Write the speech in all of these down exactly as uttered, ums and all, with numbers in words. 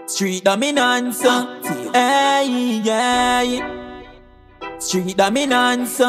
Street dominance, hey, yeah. Street dominance,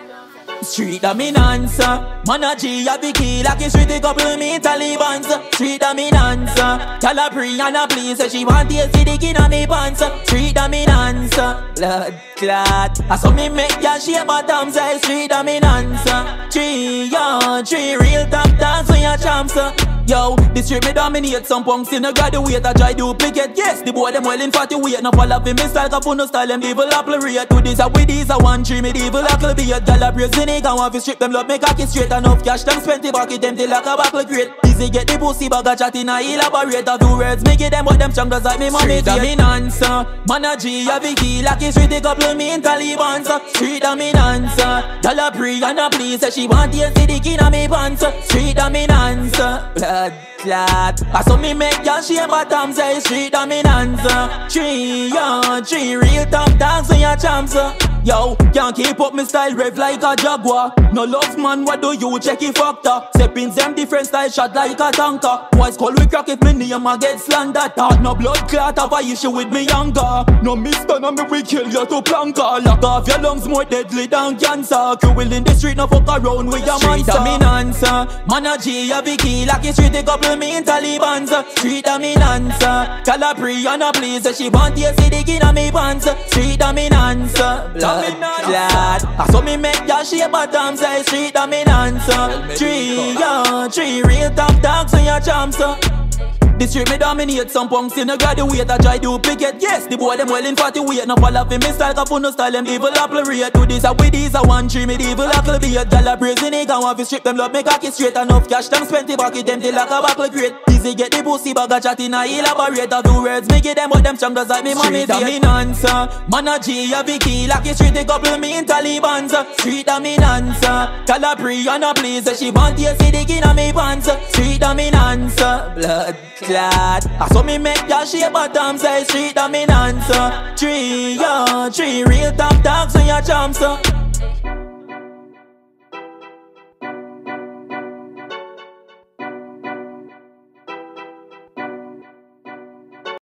street dominance. Man a G a be key like a street couple me Taliban. Street dominance, tell her pre and a please say she want to see the king of me pants. Street dominance, blood clot. I saw me make ya shake bottom say street dominance. Three, yo, three real top dance when ya champs. Yo, this street me dominate. Some punks in a graduate I try duplicate. Yes, the boy them well in forty-eight. No follow me style, cause no style them evil apple rate. To this a with these a one tree medieval apple be a gal a praise the nigga want to strip them love make cocky straight. Enough cash them spend the bucket them till like a buckle crate. Easy get the pussy bag a chat in a elaborate. A two words make it them but them strong just like me mommy. Street dominance, man a G a Vicky like a street couple me in Taliban. Street dominance, gal a pre and a please say she want to see the king of me pants. Street dominance, blood clot. I saw me make ya shake bottom say street dominance. Three, yo, three real top dogs when ya champs. Yo, can't keep up my style rev like a Jaguar. No love man, what do you check it factor? Stepping them different style shot like a tanker. Boys call we crack if me name a get slandered. Thought no blood clot have a issue with me younger. No mister no me we kill you to planka. Lock off your lungs more deadly than cancer. Cruel in the street no fuck around with your monster. Street dominance, man a G a Vicky like a street couple me in Taliban. Street dominance, tell her pre and a please say she want to see the king of me pants. Street dominance, blood clot. I saw me make ya shake bottom say street dominance. Three, yo, three real top dogs when ya champs. This street me dominate. Some punks in a graduate I try duplicate. Yes, the boy them well in forty-eight. No follow me style, cause no style them evil apple rate. To this a with these a one tree medieval apple be a gal a praise the nigga want to strip them love make cocky straight. Enough cash them spend the bucket them till like a buckle crate. Easy get the pussy bag a chat in a elaborate. A two words make it them but them strong just like me mommy. Street dominance, man a G a Vicky like a street couple me in Taliban. Street dominance, tell her pre and a please say she want to see the king of me pants. Street dominance, blood clot. I saw me make ya shake bottom say street dominance. Three, yo, three real top dogs when ya champs.